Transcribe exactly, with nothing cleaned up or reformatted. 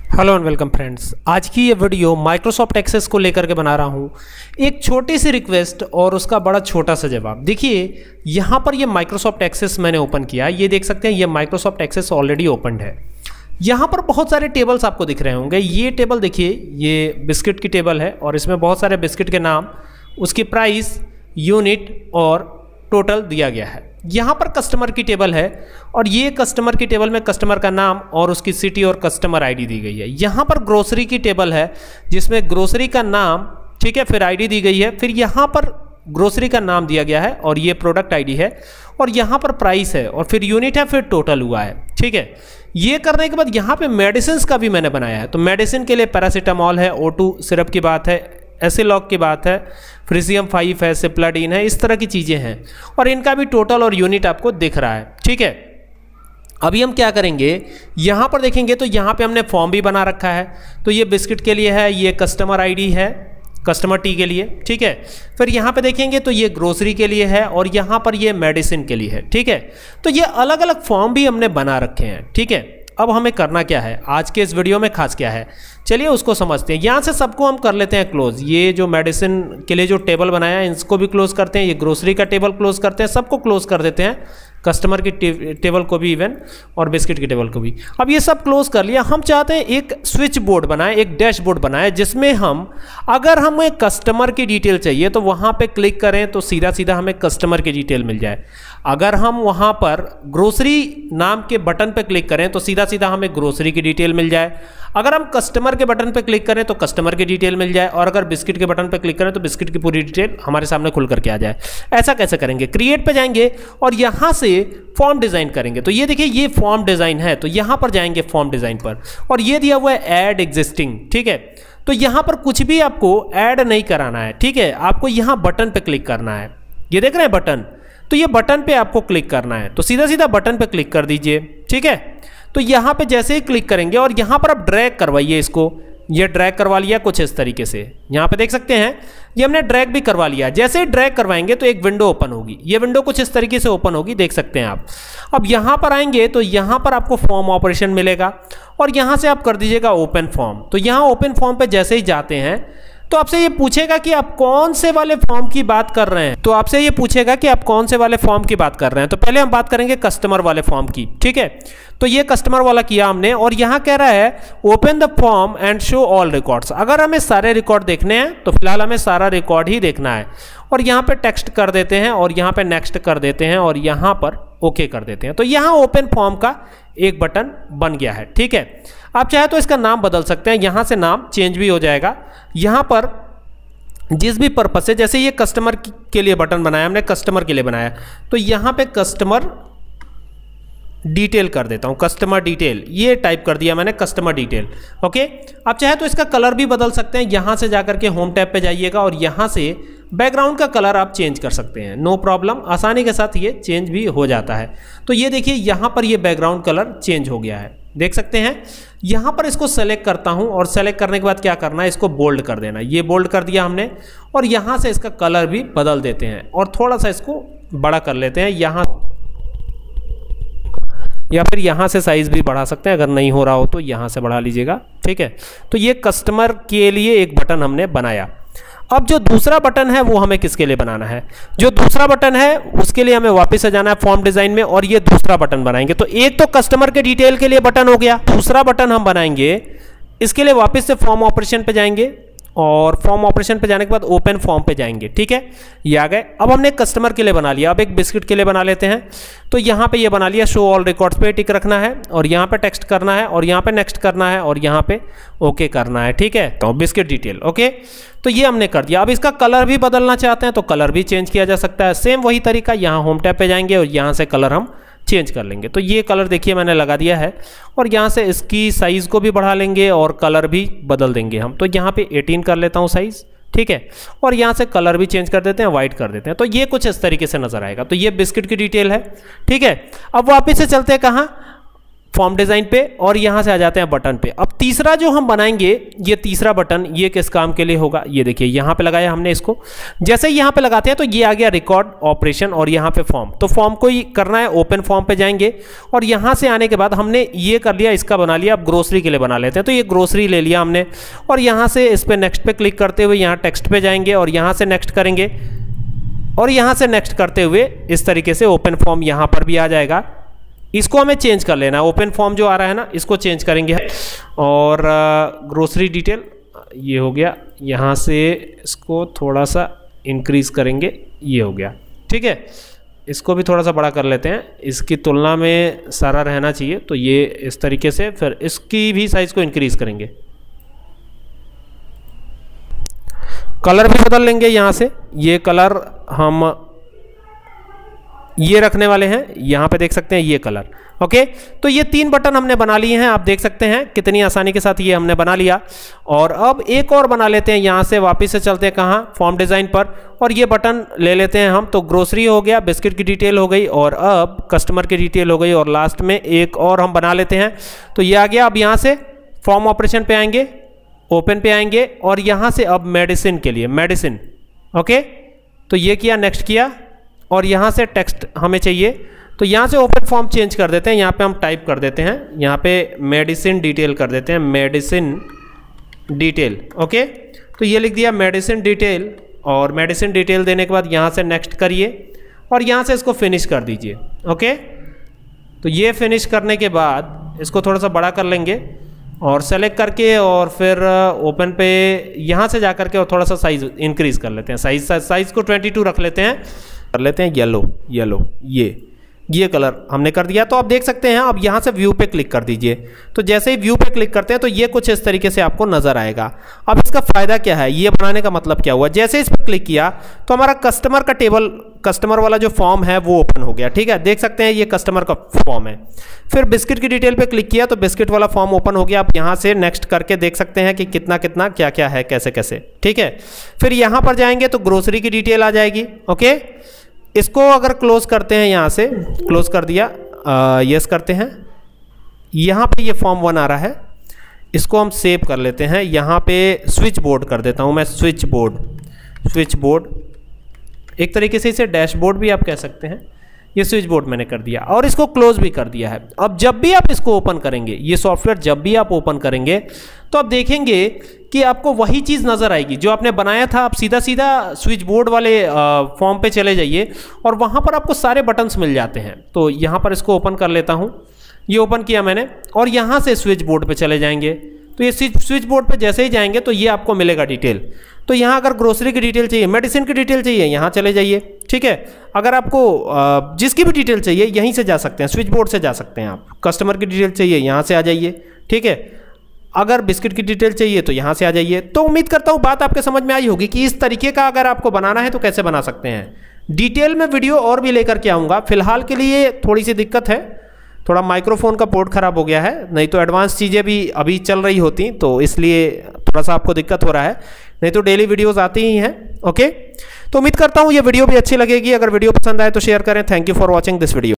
Hello and welcome friends. आज की ये वीडियो माइक्रोसॉफ्ट एक्सेस को लेकर के बना रहा हूँ। एक छोटी सी रिक्वेस्ट और उसका बड़ा छोटा सा जवाब। देखिए यहाँ पर ये माइक्रोसॉफ्ट एक्सेस मैंने ओपन किया, ये देख सकते हैं ये माइक्रोसॉफ्ट एक्सेस ऑलरेडी ओपन है। यहाँ पर बहुत सारे टेबल्स आपको दिख रहे होंगे। ये टेबल देखिए, ये बिस्किट की टेबल है और इसमें बहुत सारे बिस्किट के नाम, उसकी प्राइस, यूनिट और टोटल दिया गया है। यहाँ पर कस्टमर की टेबल है और ये कस्टमर की टेबल में कस्टमर का नाम और उसकी सिटी और कस्टमर आईडी दी गई है। यहाँ पर ग्रोसरी की टेबल है जिसमें ग्रोसरी का नाम, ठीक है, फिर आईडी दी गई है, फिर यहाँ पर ग्रोसरी का नाम दिया गया है और ये प्रोडक्ट आईडी है और यहाँ पर प्राइस है और फिर यूनिट है, फिर टोटल हुआ है। ठीक है, ये करने के बाद यहाँ पे मेडिसिन का भी मैंने बनाया है। तो मेडिसिन के लिए पैरासीटामॉल है, ओ टू सिरप की बात है, एसिलॉक की बात है, फ्रीजियम फाइव है, सिप्लाडीन है, इस तरह की चीज़ें हैं और इनका भी टोटल और यूनिट आपको दिख रहा है। ठीक है, अभी हम क्या करेंगे, यहाँ पर देखेंगे तो यहाँ पे हमने फॉर्म भी बना रखा है। तो ये बिस्किट के लिए है, ये कस्टमर आईडी है, कस्टमर टी के लिए। ठीक है, फिर यहाँ पे देखेंगे तो ये ग्रोसरी के लिए है और यहाँ पर ये मेडिसिन के लिए है। ठीक है, तो ये अलग अलग फॉर्म भी हमने बना रखे हैं। ठीक है, अब हमें करना क्या है, आज के इस वीडियो में खास क्या है, चलिए उसको समझते हैं। यहाँ से सबको हम कर लेते हैं क्लोज। ये जो मेडिसिन के लिए जो टेबल बनाया है इसको भी क्लोज करते हैं, ये ग्रोसरी का टेबल क्लोज करते हैं, सबको क्लोज कर देते हैं, कस्टमर की टे, टेबल को भी इवन और बिस्किट की टेबल को भी। अब ये सब क्लोज कर लिया। हम चाहते हैं एक स्विच बोर्ड बनाए, एक डैशबोर्ड बनाए जिसमें हम, अगर हमें कस्टमर की डिटेल चाहिए तो वहाँ पे क्लिक करें तो सीधा सीधा हमें कस्टमर की डिटेल मिल जाए। अगर हम वहाँ पर ग्रोसरी नाम के बटन पे क्लिक करें तो सीधा सीधा हमें ग्रोसरी की डिटेल मिल जाए। अगर हम कस्टमर के बटन पे क्लिक करें तो कस्टमर की डिटेल मिल जाए और अगर बिस्किट के बटन पे क्लिक करें तो बिस्किट की पूरी डिटेल हमारे सामने खुल करके आ जाए। ऐसा कैसे करेंगे, क्रिएट पे जाएंगे और यहाँ से फॉर्म डिज़ाइन करेंगे। तो ये देखिए ये फॉर्म डिज़ाइन है, तो यहाँ पर जाएंगे फॉर्म डिज़ाइन पर और ये दिया हुआ है ऐड एग्जिस्टिंग। ठीक है, तो यहाँ पर कुछ भी आपको ऐड नहीं कराना है। ठीक है, आपको यहाँ बटन पे क्लिक करना है, ये देख रहे हैं बटन, तो ये बटन पे आपको क्लिक करना है। तो सीधा सीधा बटन पे क्लिक कर दीजिए। ठीक है, तो यहाँ पे जैसे ही क्लिक करेंगे और यहाँ पर आप ड्रैग करवाइए इसको, ये ड्रैग करवा लिया कुछ इस तरीके से, यहाँ पे देख सकते हैं ये हमने ड्रैग भी करवा लिया। जैसे ही ड्रैग करवाएंगे तो एक विंडो ओपन होगी, ये विंडो कुछ इस तरीके से ओपन होगी, देख सकते हैं आप। अब यहाँ पर आएंगे तो यहाँ पर आपको फॉर्म ऑपरेशन मिलेगा और यहाँ से आप कर दीजिएगा ओपन फॉर्म। तो यहाँ ओपन फॉर्म पे जैसे ही जाते हैं तो आपसे ये पूछेगा कि आप कौन से वाले फॉर्म की बात कर रहे हैं। तो आपसे ये पूछेगा कि आप कौन से वाले फॉर्म की बात कर रहे हैं। तो पहले हम बात करेंगे कस्टमर वाले फॉर्म की। ठीक है, तो ये कस्टमर वाला किया हमने और यहाँ कह रहा है open the form and show all records. अगर हमें सारे रिकॉर्ड देखने हैं तो फिलहाल हमें सारा रिकॉर्ड ही देखना है और यहाँ पे टेक्स्ट कर देते हैं और यहाँ पे नेक्स्ट कर देते हैं और यहाँ पर ओके कर देते हैं। तो यहाँ ओपन फॉर्म का एक बटन बन गया है। ठीक है, आप चाहे तो इसका नाम बदल सकते हैं, यहाँ से नाम चेंज भी हो जाएगा। यहाँ पर जिस भी पर्पज से, जैसे ये कस्टमर के लिए बटन बनाया हमने, कस्टमर के लिए बनाया, तो यहाँ पे कस्टमर डिटेल कर देता हूँ, कस्टमर डिटेल, ये टाइप कर दिया मैंने कस्टमर डिटेल। ओके, आप चाहे तो इसका कलर भी बदल सकते हैं। यहाँ से जाकर के होम टैब पे जाइएगा और यहाँ से बैकग्राउंड का कलर आप चेंज कर सकते हैं, नो प्रॉब्लम, आसानी के साथ ये चेंज भी हो जाता है। तो ये देखिए यहाँ पर ये बैकग्राउंड कलर चेंज हो गया है, देख सकते हैं। यहाँ पर इसको सेलेक्ट करता हूँ और सेलेक्ट करने के बाद क्या करना है, इसको बोल्ड कर देना। ये बोल्ड कर दिया हमने और यहाँ से इसका कलर भी बदल देते हैं और थोड़ा सा इसको बड़ा कर लेते हैं यहाँ, या फिर यहाँ से साइज़ भी बढ़ा सकते हैं, अगर नहीं हो रहा हो तो यहाँ से बढ़ा लीजिएगा। ठीक है, तो ये कस्टमर के लिए एक बटन हमने बनाया। अब जो दूसरा बटन है वो हमें किसके लिए बनाना है, जो दूसरा बटन है उसके लिए हमें वापस से जाना है फॉर्म डिज़ाइन में और ये दूसरा बटन बनाएंगे। तो एक तो कस्टमर के डिटेल के लिए बटन हो गया, दूसरा बटन हम बनाएंगे इसके लिए वापस से फॉर्म ऑपरेशन पे जाएंगे और फॉर्म ऑपरेशन पे जाने के बाद ओपन फॉर्म पे जाएंगे। ठीक है, ये आ गए। अब हमने कस्टमर के लिए बना लिया, अब एक बिस्किट के लिए बना लेते हैं। तो यहाँ पे ये बना लिया, शो ऑल रिकॉर्ड्स पे टिक रखना है और यहाँ पे टेक्स्ट करना है और यहाँ पे नेक्स्ट करना है और यहाँ पे ओके करना है। ठीक है, तो बिस्किट डिटेल ओके, तो ये हमने कर दिया। अब इसका कलर भी बदलना चाहते हैं तो कलर भी चेंज किया जा सकता है, सेम वही तरीका। यहाँ होम टैब पे जाएंगे और यहाँ से कलर हम चेंज कर लेंगे। तो ये कलर देखिए मैंने लगा दिया है और यहाँ से इसकी साइज़ को भी बढ़ा लेंगे और कलर भी बदल देंगे हम। तो यहाँ पे अठारह कर लेता हूँ साइज़। ठीक है, और यहाँ से कलर भी चेंज कर देते हैं, वाइट कर देते हैं। तो ये कुछ इस तरीके से नजर आएगा। तो ये बिस्किट की डिटेल है। ठीक है, अब वापस से चलते हैं कहाँ, फॉर्म डिज़ाइन पे और यहाँ से आ जाते हैं बटन पे। अब तीसरा जो हम बनाएंगे, ये तीसरा बटन ये किस काम के लिए होगा, ये देखिए यहाँ पे लगाया हमने इसको। जैसे ही यहाँ पे लगाते हैं तो ये आ गया रिकॉर्ड ऑपरेशन और यहाँ पे फॉर्म। तो फॉर्म को ही करना है, ओपन फॉर्म पे जाएंगे और यहाँ से आने के बाद हमने ये कर लिया, इसका बना लिया। अब ग्रोसरी के लिए बना लेते हैं, तो ये ग्रोसरी ले लिया हमने और यहाँ से इस पर नेक्स्ट पे क्लिक करते हुए यहाँ टेक्स्ट पे जाएंगे और यहाँ से नेक्स्ट करेंगे और यहाँ से नेक्स्ट करते हुए इस तरीके से ओपन फॉर्म यहाँ पर भी आ जाएगा। इसको हमें चेंज कर लेना है, ओपन फॉर्म जो आ रहा है ना इसको चेंज करेंगे और ग्रोसरी डिटेल ये हो गया। यहाँ से इसको थोड़ा सा इंक्रीज करेंगे, ये हो गया, ठीक है। इसको भी थोड़ा सा बड़ा कर लेते हैं, इसकी तुलना में सारा रहना चाहिए, तो ये इस तरीके से। फिर इसकी भी साइज को इंक्रीज करेंगे, कलर भी बदल लेंगे। यहाँ से ये कलर हम ये रखने वाले हैं, यहाँ पे देख सकते हैं ये कलर, ओके। तो ये तीन बटन हमने बना लिए हैं, आप देख सकते हैं कितनी आसानी के साथ ये हमने बना लिया। और अब एक और बना लेते हैं, यहाँ से वापस से चलते हैं कहाँ, फॉर्म डिज़ाइन पर, और ये बटन ले लेते हैं हम। तो ग्रोसरी हो गया, बिस्किट की डिटेल हो गई और अब कस्टमर की डिटेल हो गई और लास्ट में एक और हम बना लेते हैं। तो ये आ गया। अब यहाँ से फॉर्म ऑपरेशन पे आएंगे, ओपन पे आएंगे और यहाँ से अब मेडिसिन के लिए मेडिसिन, ओके। तो ये किया, नेक्स्ट किया और यहाँ से टेक्स्ट हमें चाहिए, तो यहाँ से ओपन फॉर्म चेंज कर देते हैं। यहाँ पे हम टाइप कर देते हैं, यहाँ पे मेडिसिन डिटेल कर देते हैं, मेडिसिन डिटेल, ओके। तो ये लिख दिया मेडिसिन डिटेल और मेडिसिन डिटेल देने के बाद यहाँ से नेक्स्ट करिए और यहाँ से इसको फिनिश कर दीजिए, ओके। तो ये फिनिश करने के बाद इसको थोड़ा सा बड़ा कर लेंगे और सेलेक्ट करके और फिर ओपन पे यहाँ से जा करके और थोड़ा सा साइज इंक्रीज कर लेते हैं। साइज साइज को बाईस रख लेते हैं, कर लेते हैं येलो येलो ये ये कलर हमने कर दिया। तो आप देख सकते हैं, अब यहाँ से व्यू पे क्लिक कर दीजिए। तो जैसे ही व्यू पे क्लिक करते हैं तो ये कुछ इस तरीके से आपको नजर आएगा। अब इसका फायदा क्या है, ये बनाने का मतलब क्या हुआ, जैसे इस पर क्लिक किया तो हमारा कस्टमर का टेबल, कस्टमर वाला जो फॉर्म है वो ओपन हो गया, ठीक है। देख सकते हैं ये कस्टमर का फॉर्म है। फिर बिस्किट की डिटेल पे क्लिक किया तो बिस्किट वाला फॉर्म ओपन हो गया। आप यहाँ से नेक्स्ट करके देख सकते हैं कि कितना कितना क्या क्या है, कैसे कैसे, ठीक है। फिर यहाँ पर जाएंगे तो ग्रोसरी की डिटेल आ जाएगी, ओके। इसको अगर क्लोज करते हैं, यहाँ से क्लोज कर दिया, यस करते हैं। यहाँ पे ये फॉर्म वन आ रहा है, इसको हम सेव कर लेते हैं। यहाँ पे स्विच बोर्ड कर देता हूँ मैं, स्विच बोर्ड स्विच बोर्ड एक तरीके से इसे डैशबोर्ड भी आप कह सकते हैं। ये स्विच बोर्ड मैंने कर दिया और इसको क्लोज भी कर दिया है। अब जब भी आप इसको ओपन करेंगे, ये सॉफ्टवेयर जब भी आप ओपन करेंगे तो आप देखेंगे कि आपको वही चीज़ नज़र आएगी जो आपने बनाया था। आप सीधा सीधा स्विच बोर्ड वाले फॉर्म पे चले जाइए और वहाँ पर आपको सारे बटन्स मिल जाते हैं। तो यहाँ पर इसको ओपन कर लेता हूँ, ये ओपन किया मैंने और यहाँ से स्विच बोर्ड पे चले जाएंगे। तो ये स्विच बोर्ड पे जैसे ही जाएंगे तो ये आपको मिलेगा डिटेल। तो यहाँ अगर ग्रोसरी की डिटेल चाहिए, मेडिसिन की डिटेल चाहिए, यहाँ चले जाइए, ठीक है। अगर आपको जिसकी भी डिटेल चाहिए यहीं से जा सकते हैं, स्विच बोर्ड से जा सकते हैं आप। कस्टमर की डिटेल चाहिए यहाँ से आ जाइए, ठीक है। अगर बिस्किट की डिटेल चाहिए तो यहाँ से आ जाइए। तो उम्मीद करता हूँ बात आपके समझ में आई होगी कि इस तरीके का अगर आपको बनाना है तो कैसे बना सकते हैं। डिटेल में वीडियो और भी लेकर के आऊँगा। फिलहाल के लिए थोड़ी सी दिक्कत है, थोड़ा माइक्रोफोन का पोर्ट खराब हो गया है, नहीं तो एडवांस चीज़ें भी अभी चल रही होती, तो इसलिए थोड़ा सा आपको दिक्कत हो रहा है, नहीं तो डेली वीडियोस आती ही हैं, ओके। तो उम्मीद करता हूँ ये वीडियो भी अच्छी लगेगी। अगर वीडियो पसंद आए तो शेयर करें। Thank you for watching this video.